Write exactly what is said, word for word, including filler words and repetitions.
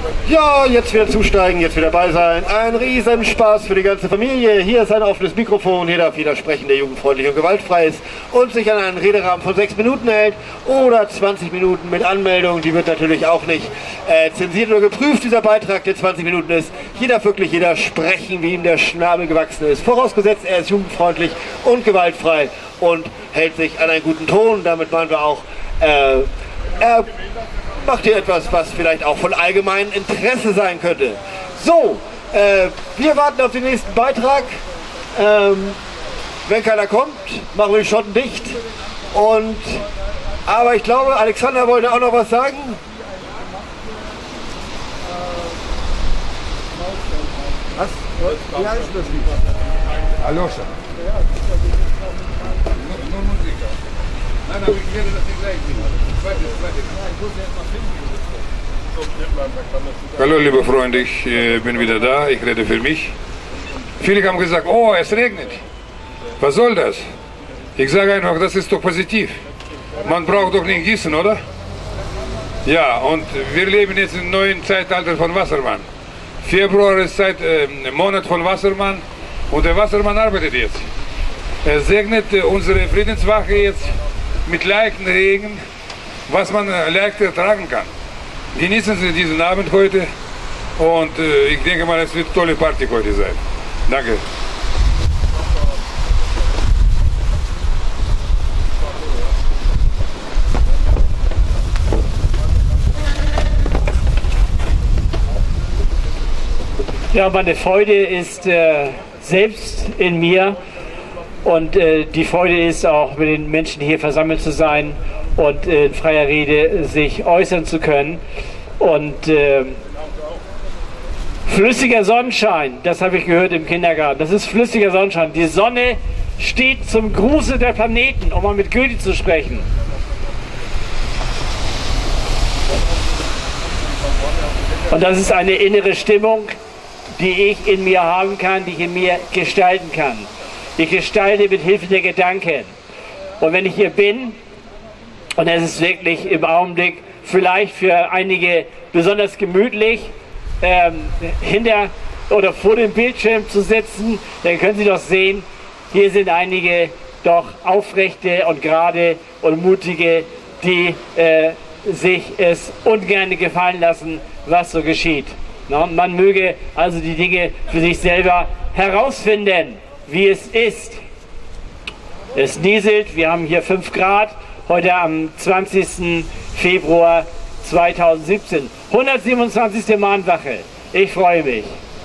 Ja, jetzt wieder zusteigen, jetzt wieder dabei sein. Ein Riesenspaß für die ganze Familie. Hier ist ein offenes Mikrofon, hier darf jeder sprechen, der jugendfreundlich und gewaltfrei ist und sich an einen Rederahmen von sechs Minuten hält oder zwanzig Minuten mit Anmeldung. Die wird natürlich auch nicht äh, zensiert oder geprüft, dieser Beitrag, der zwanzig Minuten ist. Hier darf wirklich jeder sprechen, wie ihm der Schnabel gewachsen ist. Vorausgesetzt, er ist jugendfreundlich und gewaltfrei und hält sich an einen guten Ton. Damit meinen wir auch, äh, er macht hier etwas, was vielleicht auch von allgemeinem Interesse sein könnte. So, äh, wir warten auf den nächsten Beitrag. Ähm, wenn keiner kommt, machen wir die Schotten dicht. Und, aber ich glaube, Alexander wollte auch noch was sagen. Was? Wie heißt das Lied? Alosha. Nur Musiker. Nein, aber ich werde das hier gleich singen. Hallo liebe Freunde, ich äh, bin wieder da, ich rede für mich. Viele haben gesagt, oh es regnet. Was soll das? Ich sage einfach, das ist doch positiv. Man braucht doch nicht gießen, oder? Ja, und wir leben jetzt im neuen Zeitalter von Wassermann. Februar ist Zeit, äh, Monat von Wassermann und der Wassermann arbeitet jetzt. Er segnet äh, unsere Friedenswache jetzt mit leichten Regen, was man leicht ertragen kann. Genießen Sie diesen Abend heute und äh, ich denke mal, es wird eine tolle Party heute sein. Danke. Ja, meine Freude ist äh, selbst in mir und äh, die Freude ist auch, mit den Menschen hier versammelt zu sein und äh, in freier Rede sich äußern zu können. Und äh, flüssiger Sonnenschein, das habe ich gehört im Kindergarten, das ist flüssiger Sonnenschein. Die Sonne steht zum Gruße der Planeten, um mal mit Goethe zu sprechen. Und das ist eine innere Stimmung, die ich in mir haben kann, die ich in mir gestalten kann. Ich gestalte mit Hilfe der Gedanken. Und wenn ich hier bin, und es ist wirklich im Augenblick vielleicht für einige besonders gemütlich, ähm, hinter oder vor dem Bildschirm zu sitzen, dann können Sie doch sehen, hier sind einige doch aufrechte und gerade und mutige, die äh, sich es ungern gefallen lassen, was so geschieht. Na, man möge also die Dinge für sich selber herausfinden, wie es ist. Es nieselt, wir haben hier fünf Grad, heute am zwanzigsten Februar zweitausendsiebzehn. hundertsiebenundzwanzigste Mahnwache. Ich freue mich.